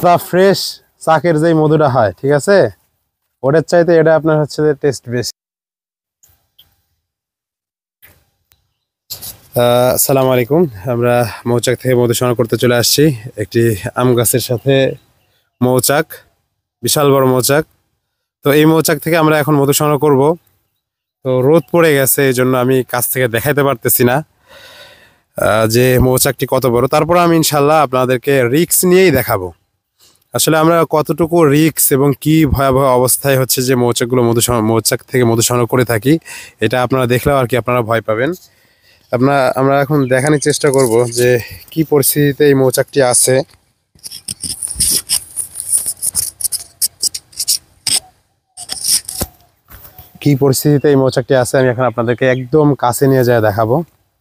Fresh চাকের যেই মধুটা হয়, ঠিক আছে, ওটার চাইতে এটা আপনার হচ্ছে যে টেস্ট বেশি। আসসালামু আলাইকুম। আমরা মৌচাক থেকে মধু সংগ্রহ করতে চলে আসছি একটি আম গাছের সাথে। মৌচাক, বিশাল বড় মৌচাক। তো এই মৌচাক থেকে আমরা এখন মধু সংগ্রহ করব। তো রোদ পড়ে গেছে, এই জন্য আমি কাছ থেকে দেখাইতে পারতেছি না যে মৌচাকটি কত বড়। তারপর আমি ইনশাল্লাহ আপনাদেরকে রিস্ক নিয়েই দেখাবো আসলে আমরা কতটুকু রিস্ক এবং কি ভয়াবহ অবস্থায় হচ্ছে যে মৌচাকগুলো মৌচাক থেকে মধু সংগ্রহ করে থাকি, এটা আপনারা দেখলেও আর কি আপনারা ভয় পাবেন। আমরা এখন দেখানোর চেষ্টা করব যে কি পরিস্থিতিতে এই মৌচাকটি আছে। কি পরিস্থিতিতে এই মৌচাকটি আছে আমি এখন আপনাদেরকে একদম কাছে নিয়ে যায় দেখাবো।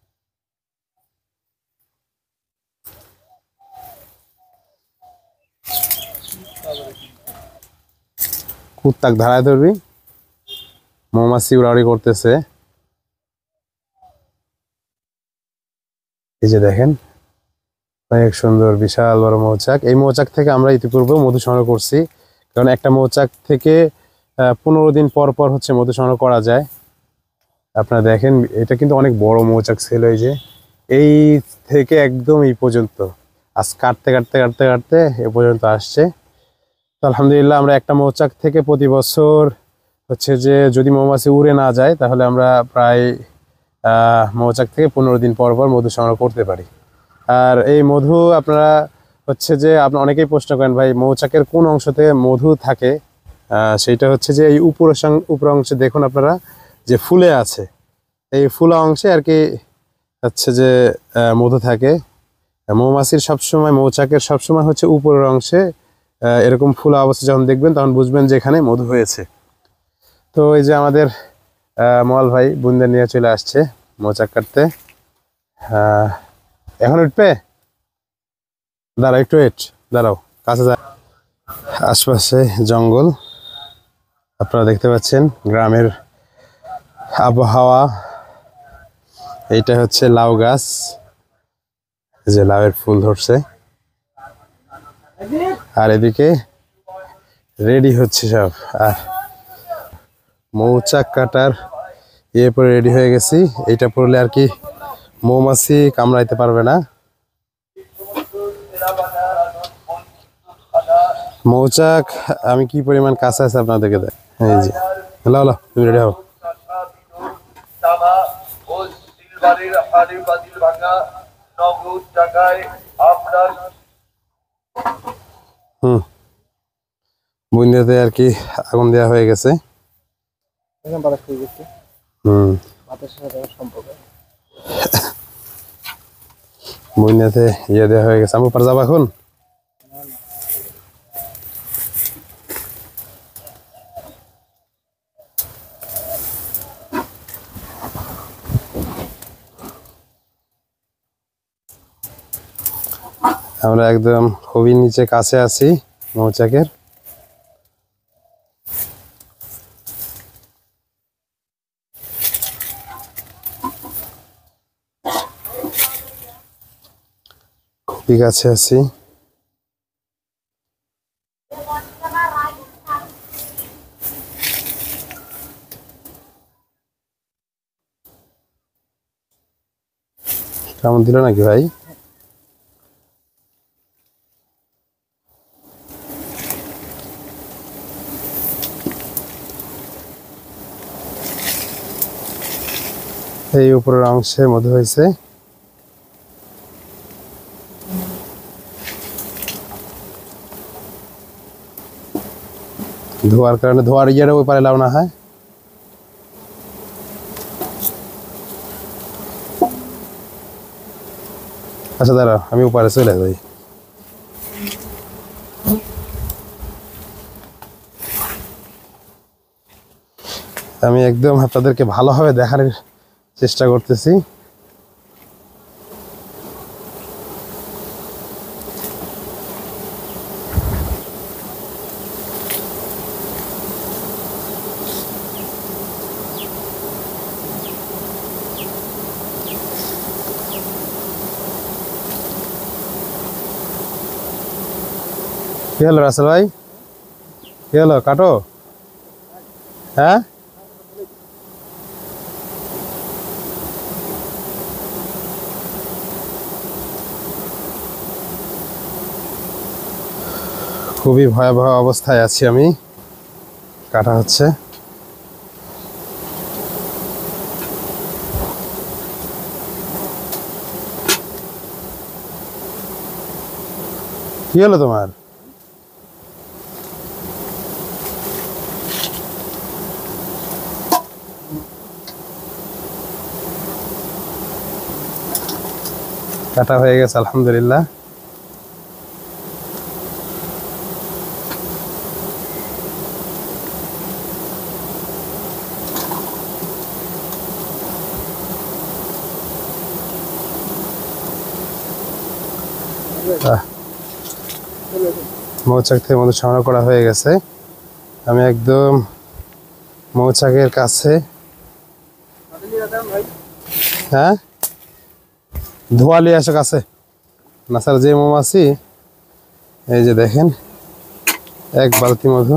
কুত্তাক ধারায় ধরবি, মৌমাছি উড়াউড়ি করতেছে। এই যে দেখেন, অনেক সুন্দর বিশাল বড় মৌচাক। এই মৌচাক থেকে আমরা ইতিপূর্বে মধু সংগ্রহ করছি, কারণ একটা মৌচাক থেকে 15 দিন পর পর হচ্ছে মধু সংগ্রহ করা যায়। আপনারা দেখেন এটা কিন্তু অনেক বড় মৌচাক ছিল। এই যে এই থেকে একদম এই পর্যন্ত আজ কাটতে কাটতে কাটতে কাটতে এ পর্যন্ত আসছে। তো আলহামদুলিল্লাহ আমরা একটা মৌচাক থেকে প্রতি বছর হচ্ছে যে যদি মৌমাছি উড়ে না যায় তাহলে আমরা প্রায় মৌচাক থেকে 15 দিন পর পর মধু সংগ্রহ করতে পারি। আর এই মধু আপনারা হচ্ছে যে আপনারা অনেকেই প্রশ্ন করেন, ভাই মৌচাকের কোন অংশতে মধু থাকে? সেইটা হচ্ছে যে এই উপর অংশে দেখুন আপনারা যে ফুলে আছে, এই ফুলা অংশে আর কি হচ্ছে যে মধু থাকে। মৌমাছির সবসময়, মৌচাকের সবসময় হচ্ছে উপরের অংশে এরকম ফুলা অবস্থা যখন দেখবেন তখন বুঝবেন যে এখানে মধু হয়েছে। তো এই যে আমাদের মোয়াল ভাই বুন্দে নিয়ে চলে আসছে মৌচাক কাটতে। এখন উঠবে, দাঁড়াও একটু দাঁড়াও, কাছে যা। আশপাশে জঙ্গল আপনারা দেখতে পাচ্ছেন, গ্রামের আবহাওয়া। এইটা হচ্ছে লাউ গাছ, যে লাউয়ের ফুল ধরছে, আর এদিকে রেডি হচ্ছে সব। আর মৌচাক কাটার পরে রেডি হয়ে গেছি। এইটা পড়লে আর কি মৌমাছি কামড়াইতে পারবে না। মৌচাক আমি কি পরিমাণ কাছে আছে আপনাদেরকে দেখ। এই যে হলো তুমি রেডি হও। বুন্দিয়াতে আর কি আগুন দেওয়া হয়ে গেছে। বুন্দিয়াতে দেওয়া হয়ে গেছে। আমি উপর যাবো এখন। আমরা একদম খুবই নিচে কাছে আছি মৌচাকের। খুবই কাছে আছি। কেমন দিল নাকি ভাই? এই উপরের অংশের মধ্যে হয়েছে। ধোয়ার কারণে ধোয়ার ইয়েটা ওই পারে লাউ না হয়। আচ্ছা দাঁড়াও, আমি ওপারে চলে যাই। আমি একদম আপনাদেরকে ভালোভাবে দেখার চেষ্টা করতেছি। কি হলো রাসেল ভাই, কি হলো, কাটো? হ্যাঁ খুবই ভয়াবহ অবস্থায় আছি আমি, কাটা হচ্ছে। কি হলো তোমার? কাটা হয়ে গেছে আলহামদুলিল্লাহ। মৌচাক থেকে মধু সংগ্রহ করা হয়ে গেছে। আমি একদম মৌচাকের কাছে। হ্যাঁ ধোয়া নিয়ে আসো কাছে না স্যার, যে মৌমাছি এই যে দেখেন এক বালতি মধু,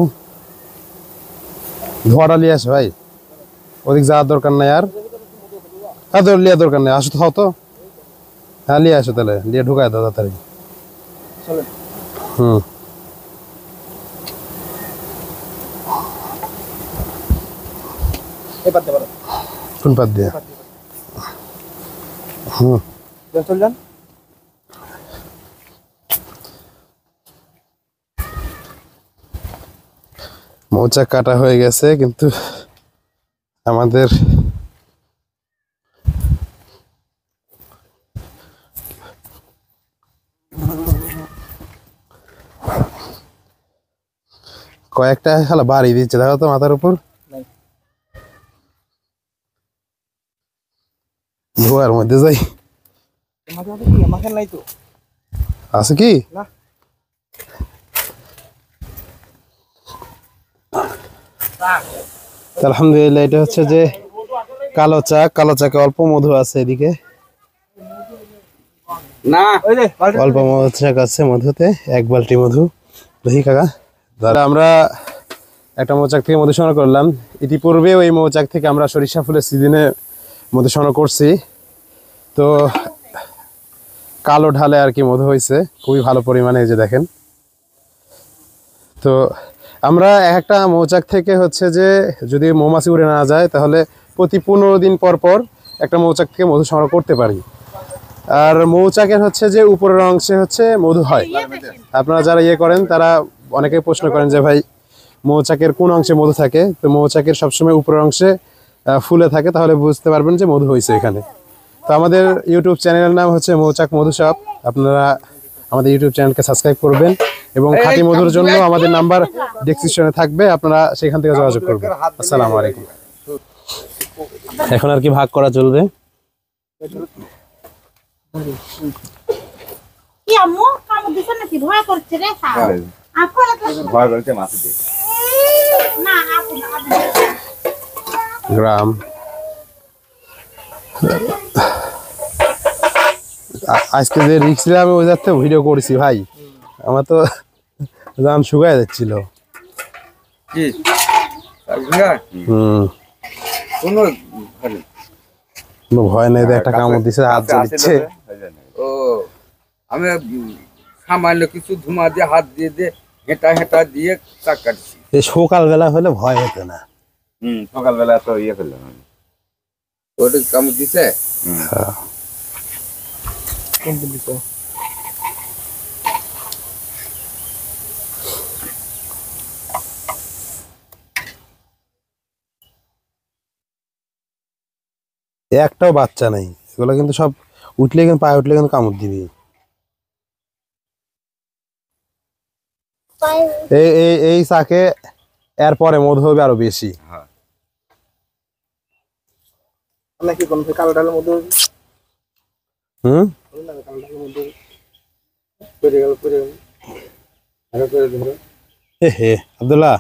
ধোয়াটা নিয়ে আসো ভাই, ওদিক যাওয়ার দরকার নাই আর। হ্যাঁ লিয়ার দরকার নেই, আসো তো, হও তো। হ্যাঁ লিয়ে আসো তাহলে, লিয়ে ঢুকায় দাও তাড়াতাড়ি। হুম কোন পাত দিয়ে? হুম চল যান। মৌচাক কাটা হয়ে গেছে, কিন্তু আমাদের কয়েকটা খালা বাড়ি দিচ্ছে, দেখো তো মাথার উপর ধোয়ার মধ্যে যাই নাই তো আছে কি না। আলহামদুলিল্লাহ। এটা হচ্ছে যে কালো চাক, কালো চাকে অল্প মধু আছে, এদিকে না ওই যে অল্প মৌচাক আছে মধুতে, এক বালতি মধু। দেখি কাকা, ধরো আমরা একটা মৌচাক থেকে মধু সংগ্রহ করলাম। ইতিপূর্বে ওই মৌচাক থেকে আমরা সরিষা ফুলের সিজনে মধু সংগ্রহ করছি। তো কালো ঢালে আর কি মধু হয়েছে খুবই ভালো পরিমাণে, এই যে দেখেন। তো আমরা একটা মৌচাক থেকে হচ্ছে যে যদি মৌমাছি উড়ে না যায় তাহলে প্রতি 15 দিন পর পর একটা মৌচাক থেকে মধু সংগ্রহ করতে পারি। আর মৌচাকের হচ্ছে যে উপরের অংশে হচ্ছে মধু হয়। আপনারা যারা ইয়ে করেন তারা অনেকেই প্রশ্ন করেন যে ভাই মৌচাকের কোন অংশে মধু থাকে। তো মৌচাকের সবসময় উপরের অংশে ফুলে থাকে, তাহলে বুঝতে পারবেন যে মধু হয়েছে এখানে। তো আমাদের ইউটিউব চ্যানেলের নাম হচ্ছে মৌচাক মধু শপ। আপনারা আমাদের ইউটিউব চ্যানেলকে সাবস্ক্রাইব করবেন এবং খাঁটি মধুর জন্য আমাদের নাম্বার ডেসক্রিপশনে থাকবে, আপনারা সেখান থেকে যোগাযোগ করবেন। আসসালামু আলাইকুম। এখন আর কি ভাগ করা চলবে। কি আম্মু কাম দিছ নাকি ভয় করছে রে আপন ভয় করছে মাছিতে না আপন গ্রাম আজকে যে রিক্স নিয়ে আমি ওই যাতে ভিডিও করেছি ভাই, আমার তো জান শুকায় যাচ্ছিল। কি কোনো ভয় নেই, একটা কামড় দিছে, হাত জ্বলছে। ও আমি সামান্য কিছু ধুমা দিয়ে হাত দিয়ে হেঁটা হেঁটা দিয়ে চাক কাটছি। এই সকালবেলা হলে ভয় হতো না। সকালবেলা তো ইয়ে করলাম ওটা কামড় দিছে। একটাও বাচ্চা নাই, এগুলো কিন্তু সব উঠলে কিন্তু পায়ে উঠলে কিন্তু কামড় দিবি। এই এই এই চাকে এরপরে মধু হবে আরো বেশি। নাকি কোন কালো ডালের মধ্যে হুম হে আব্দুল্লাহ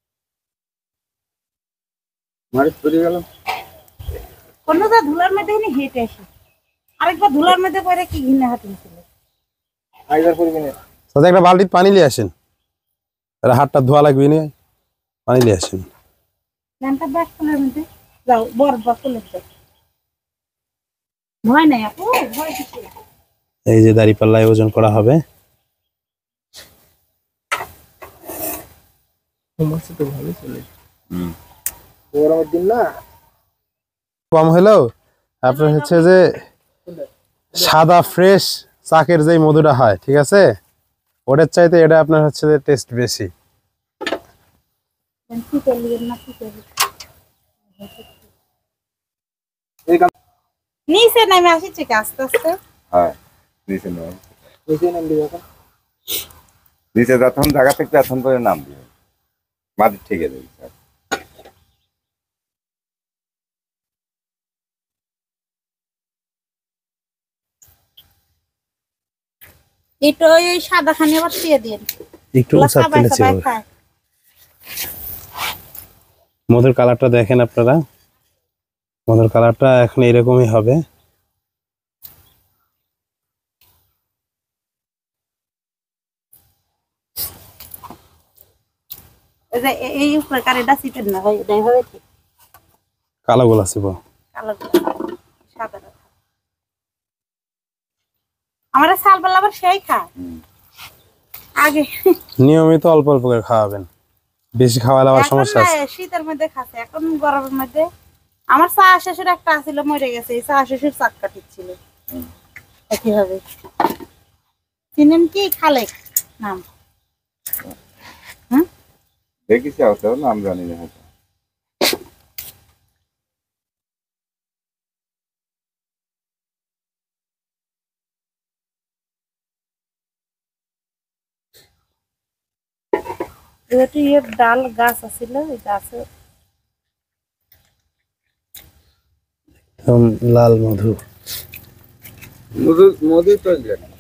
মারিচ পড়ে গেল। কোনটা ধুলার মধ্যে নি হেঁটে আসে, আরেকবার ধুলার মধ্যে পড়ে কি ঘিনা হাত নিছিল। আইবার পড়বি না। সাথে একটা বালতি পানি নিয়ে আসেন। তাহলে হাতটা ধোয়া লাগবে না, পানি নিয়ে আসেন। ল্যাম্পটা ব্যাক করলে মধ্যে যাও বড় বকলে যাও। ভয় নাই আপু, ভয় কিসে? এই যে দাঁড়িপাল্লায় ওজন করা হবে। গরমের দিন না, কম হলেও আপনার হচ্ছে যে সাদা ফ্রেশ চাকের যেই মধুটা হয়, ঠিক আছে, ওটার চাইতে এটা আপনার হচ্ছে যে টেস্ট বেশি। কি করলি না কি করলি? নিচে নামে আসিছে কি আস্তে আস্তে? হ্যাঁ নিচে নাম, নিচে নামবি এখন। নিচে যখন জায়গা থেকে এখন করে নাম দিবে, মাটি ঠেকে দেবে। এটা ওই সাদা খানি আবার দিয়ে দিন। একটু উঁচা তুলেছি মধুর কালারটা দেখেন আপনারা, মধুর কালারটা এখন এরকমই হবে। এই উপরে কারেটা সিটেন না ভাই, এটাই হবে ঠিক। কালো গোলা ছিল। কালো সাদা আমরা সালবেলা আবার সেই খায় আগে, নিয়মিত অল্প অল্প করে খাওয়াবেন, বেশি খাওয়ালে আবার এখন সমস্যা না, আছে। শীতের মধ্যে খাচ্ছে, এখন গরমের মধ্যে। আমার চা শ্বশুর একটা আছিল মরে গেছে, এই চা শ্বশুর চাক কাটিছিল কিভাবে চিনেন কি খালেক নাম? দেখেছি হয়তো, নাম জানি না হয়তো। যেহেতু ইয়ের ডাল গাছ আছিল, ওই গাছে একদম লাল মধু। মধু তো